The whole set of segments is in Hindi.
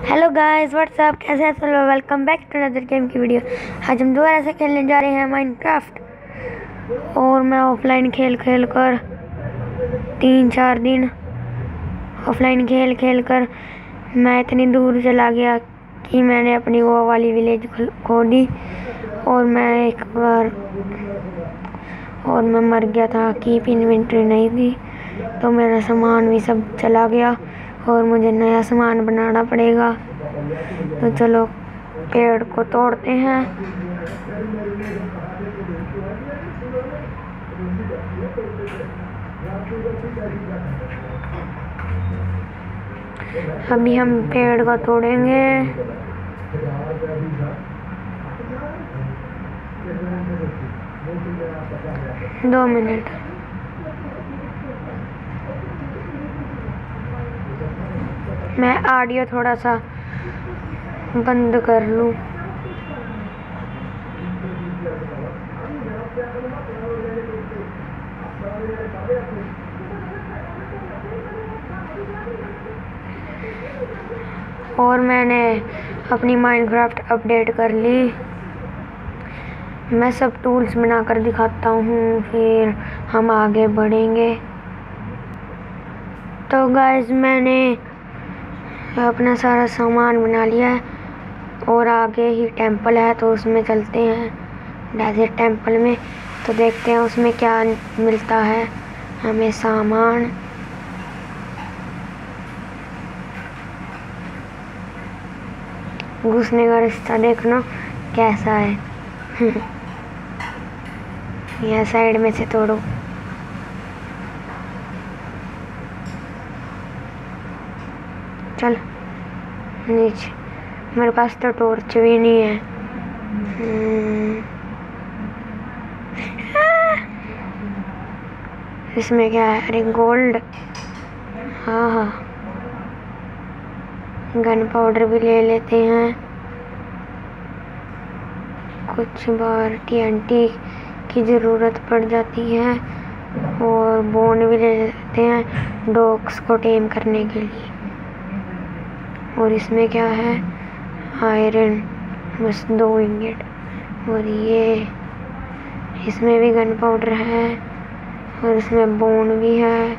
हेलो गाइस, व्हाट्सअप, कैसे हैं सब लोग। Welcome back to another game की वीडियो। आज हम दोबारा से खेलने जा रहे हैं माइनक्राफ्ट। और मैं ऑफलाइन खेल कर 3-4 दिन ऑफलाइन खेल कर मैं इतनी दूर चला गया कि मैंने अपनी वो वाली विलेज खो दी। और मैं मर गया था। कीप इन्वेंटरी नहीं थी तो मेरा सामान भी सब चला गया और मुझे नया सामान बनाना पड़ेगा। तो चलो पेड़ को तोड़ते हैं। अभी हम पेड़ को तोड़ेंगे। 2 मिनट। मैं ऑडियो थोड़ा सा बंद कर लूं। और मैंने अपनी माइनक्राफ्ट अपडेट कर ली। मैं सब टूल्स बनाकर दिखाता हूँ, फिर हम आगे बढ़ेंगे। तो गाइस, मैंने अपना सारा सामान बना लिया है और आगे ही टेंपल है तो उसमें चलते हैं, डेजर्ट टेंपल में। तो देखते हैं उसमें क्या मिलता है हमें सामान। घुसने का रास्ता देखना कैसा है। यह साइड में से तोड़ो। चल नीचे। मेरे पास तो टॉर्च भी नहीं है। इसमें क्या है? अरे गोल्ड। हाँ, गन पाउडर भी ले लेते हैं। कुछ बार TNT की ज़रूरत पड़ जाती है और बोन भी ले लेते हैं डॉग्स को टेम करने के लिए। और इसमें क्या है? आयरन, बस 2 इंगेट। और ये इसमें भी गन पाउडर है और इसमें बोन भी है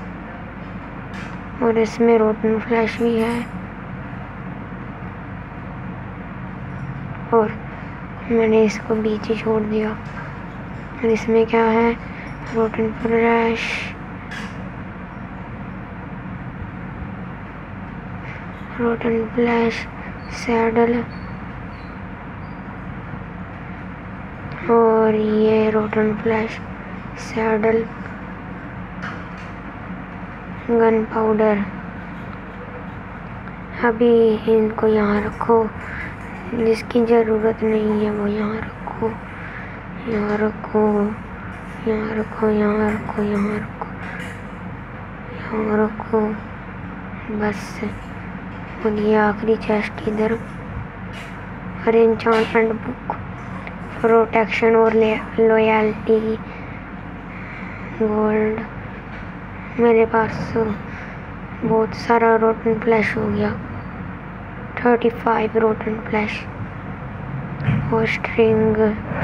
और इसमें रोटन फ्लैश भी है। और मैंने इसको बीच ही छोड़ दिया। और इसमें क्या है? रोटन फ्लैश, सैडल और ये rotten flash, saddle, gunpowder. अभी इनको यहाँ रखो, जिसकी ज़रूरत नहीं है वो यहाँ रखो, यहाँ रखो, यहाँ रखो, यहाँ रखो, यहाँ रखो, यहाँ रखो, बस। और ये आखिरी चेस्ट इधर। और एन्चेंटमेंट बुक, प्रोटेक्शन और लॉयल्टी, गोल्ड। मेरे पास बहुत सारा रोटन फ्लैश हो गया, 35 रोटन फ्लैश और स्ट्रिंग।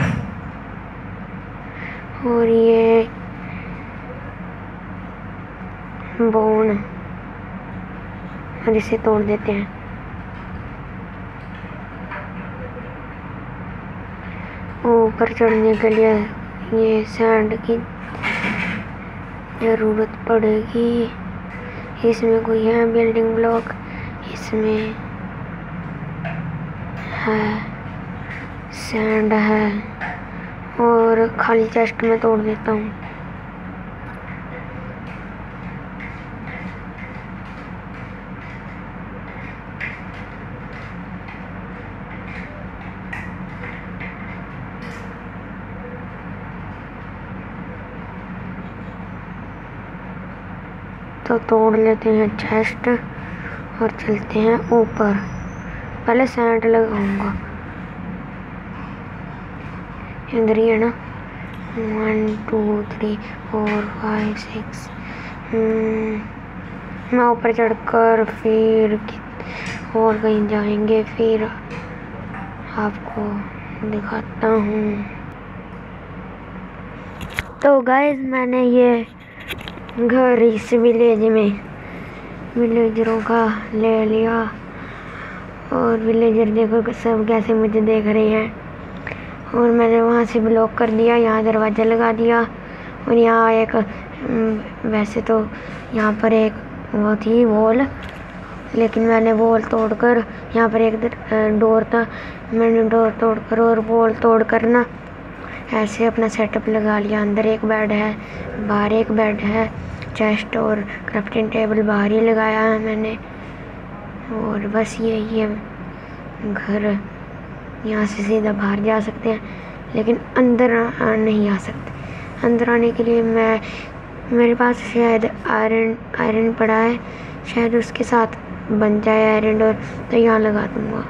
और ये बोन। और इसे तोड़ देते हैं। ऊपर चढ़ने के लिए ये सैंड की ज़रूरत पड़ेगी। इसमें कोई है बिल्डिंग ब्लॉक? इसमें है, सैंड है। और खाली चेस्ट में तोड़ देता हूँ। तो तोड़ लेते हैं चेस्ट और चलते हैं ऊपर। पहले सैंड लगाऊंगा। इधर ही है ना? 1 2 3 4 5 6। मैं ऊपर चढ़कर फिर और कहीं जाएंगे, फिर आपको दिखाता हूँ। तो गाइस मैंने ये घर इस विलेजरों का ले लिया, और विलेजर देखो सब कैसे मुझे देख रहे हैं, और मैंने वहाँ से ब्लॉक कर दिया, यहाँ दरवाज़ा लगा दिया। और यहाँ एक वैसे तो यहाँ पर एक वो थी वॉल, लेकिन मैंने वॉल तोड़कर, यहाँ पर एक डोर था, मैंने डोर तोड़कर और वॉल तोड़कर ना ऐसे अपना सेटअप लगा लिया। अंदर एक बेड है, बाहर एक बेड है, चेस्ट और क्राफ्टिंग टेबल बाहर ही लगाया है मैंने। और बस यही है घर। यहाँ से सीधा बाहर जा सकते हैं, लेकिन अंदर नहीं आ सकते। अंदर आने के लिए मेरे पास शायद आयरन पड़ा है, शायद उसके साथ बन जाए आयरन डोर, तो यहाँ लगा दूँगा।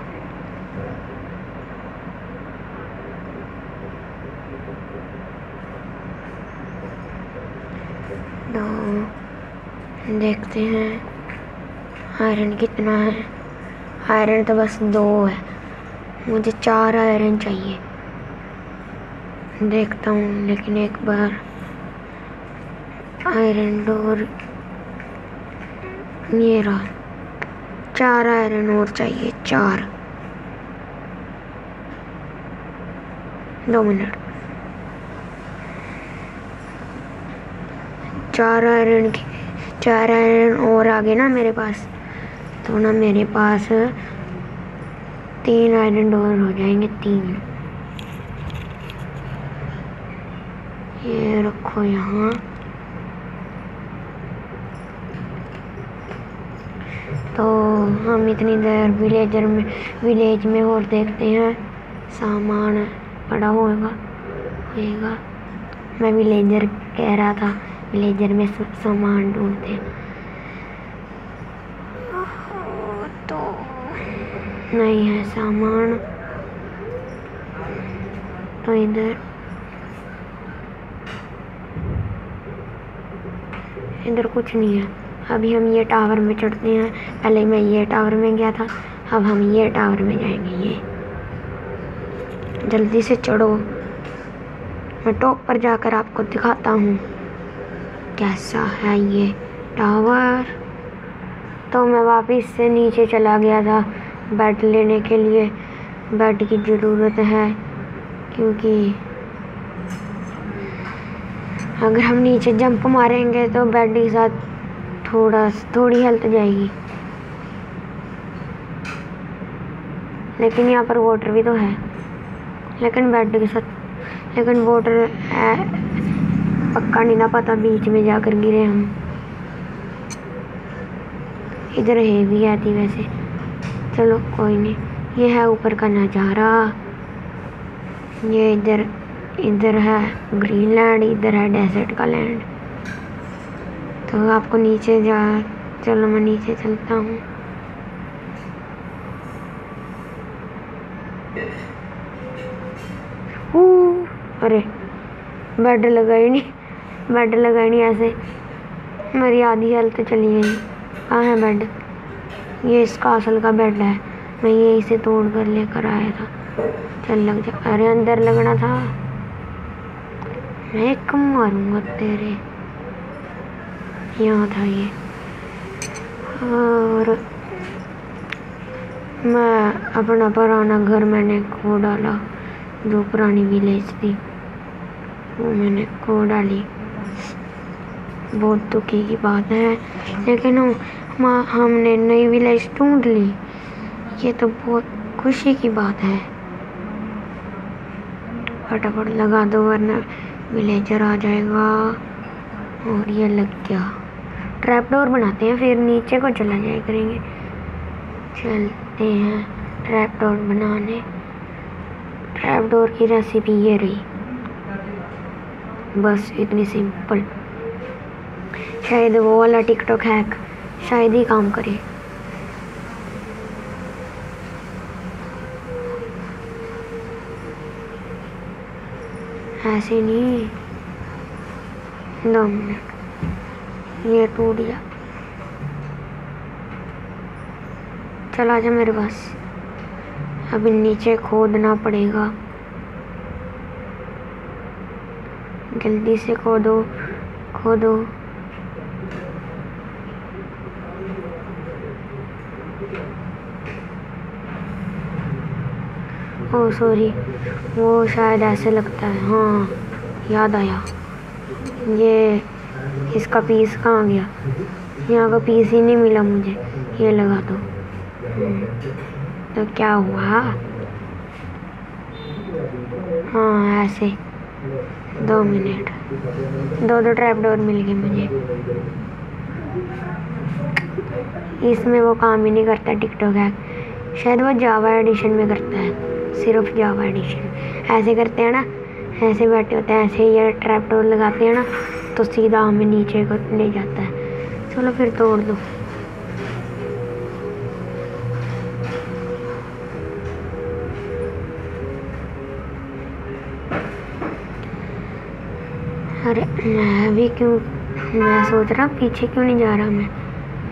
तो देखते हैं आयरन कितना है। आयरन तो बस 2 है, मुझे 4 आयरन चाहिए। देखता हूँ, लेकिन एक बार आयरन डोर ये रहा, 4 आयरन और चाहिए, 4। 2 मिनट। 4 आयरन और आगे ना मेरे पास, तो ना मेरे पास 3 आयरन डोर हो जाएंगे, 3। ये रखो यहाँ। तो हम इतनी देर विलेज में और देखते हैं, सामान पड़ा होगा। मैं विलेजर कह रहा था, विलेजर में सामान ढूंढते हैं। तो नहीं है सामान, तो इधर कुछ नहीं है। अभी हम ये टावर में चढ़ते हैं। पहले मैं ये टावर में गया था, अब हम ये टावर में जाएंगे। ये जल्दी से चढ़ो, मैं टॉप पर जाकर आपको दिखाता हूँ कैसा है ये टावर। तो मैं वापस से नीचे चला गया था बेड लेने के लिए। बेड की ज़रूरत है, क्योंकि अगर हम नीचे जंप मारेंगे तो बेड के साथ थोड़ी हेल्थ जाएगी। लेकिन यहाँ पर वाटर भी तो है, लेकिन बेड के साथ, लेकिन वाटर पक्का नहीं ना पता, बीच में जाकर गिरे हम। इधर हेवी आती वैसे, चलो कोई नहीं। ये है ऊपर का नज़ारा। ये इधर है ग्रीन लैंड, इधर है डेजर्ट का लैंड। तो आपको नीचे चलो मैं नीचे चलता हूँ। अरे बेड लगा ही नहीं ऐसे, मेरी आधी हेल्थ चली गई। कहाँ है बेड? ये इसका असल का बेड है, मैं ये इसे तोड़ कर लेकर आया था। चल लग जा। अरे अंदर लगना था, मैं कम मारूंगा तेरे। यहाँ था ये। और मैं अपना पुराना घर मैंने खो डाला, जो पुरानी विलेज थी वो मैंने खो डाली। बहुत दुखी की बात है, लेकिन हमने नई विलेज ढूंढ ली, ये तो बहुत खुशी की बात है। फटाफट लगा दो वरना विलेजर आ जाएगा। और ये लग गया। ट्रैप डोर बनाते हैं, फिर नीचे को चला जाया करेंगे। चलते हैं ट्रैप डोर बनाने। ट्रैप डोर की रेसिपी ये रही, बस इतनी सिंपल। शायद वो वाला टिकटॉक हैक शायद ही काम करे। ऐसे नहीं। 2 मिनट, ये टूट गया। चल आजा मेरे पास। अभी नीचे खोदना पड़ेगा, जल्दी से खोदो खोदो। ओह सॉरी, वो शायद ऐसे लगता है। हाँ याद आया, ये इसका पीस कहाँ गया? यहाँ का पीस ही नहीं मिला मुझे। ये लगा दो। तो क्या हुआ? हाँ ऐसे 2 मिनट, दो ट्रैप डोर मिल गए मुझे। इसमें वो काम ही नहीं करता टिकटॉक है, शायद वो जावा एडिशन में करता है, सिर्फ जावा एडिशन। ऐसे करते हैं ना, ऐसे बैठे होते हैं, ऐसे ये ट्रैप डोर लगाते हैं ना, तो सीधा हमें नीचे को ले जाता है। चलो फिर तोड़ दो। अरे मैं भी क्यों, मैं सोच रहा पीछे क्यों नहीं जा रहा मैं।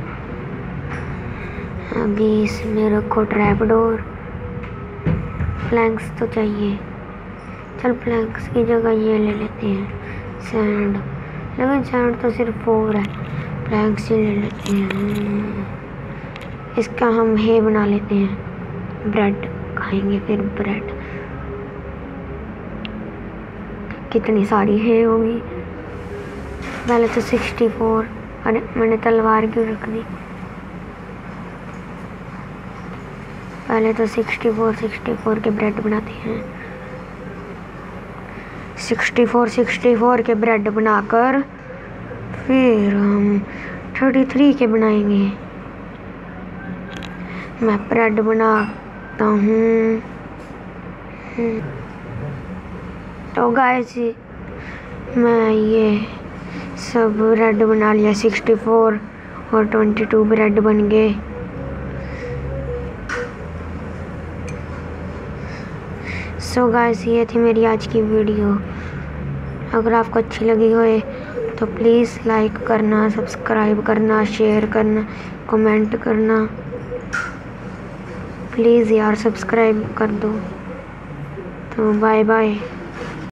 अभी इसमें रखो ट्रैप डोर। प्लैंक्स तो चाहिए, चल प्लैंक्स की जगह ये ले लेते हैं सैंड, लेकिन सैंड तो सिर्फ 4 है। प्लैंक्स ही ले लेते हैं। इसका हम हे बना लेते हैं, ब्रेड खाएंगे फिर ब्रेड। कितनी सारी है होगी। पहले तो 64, अरे मैंने तलवार क्यों रख दी? पहले तो 64 के ब्रेड बनाते हैं। 64 के ब्रेड बनाकर फिर हम 33 के बनाएंगे। मैं ब्रेड बनाता हूँ। तो गाइस मैं ये सब ब्रेड बना लिया। 64 और 22 ब्रेड बन गए। सो गाइस ये थी मेरी आज की वीडियो। अगर आपको अच्छी लगी होए तो प्लीज़ लाइक करना, सब्सक्राइब करना, शेयर करना, कमेंट करना। प्लीज़ यार सब्सक्राइब कर दो। तो बाय बाय।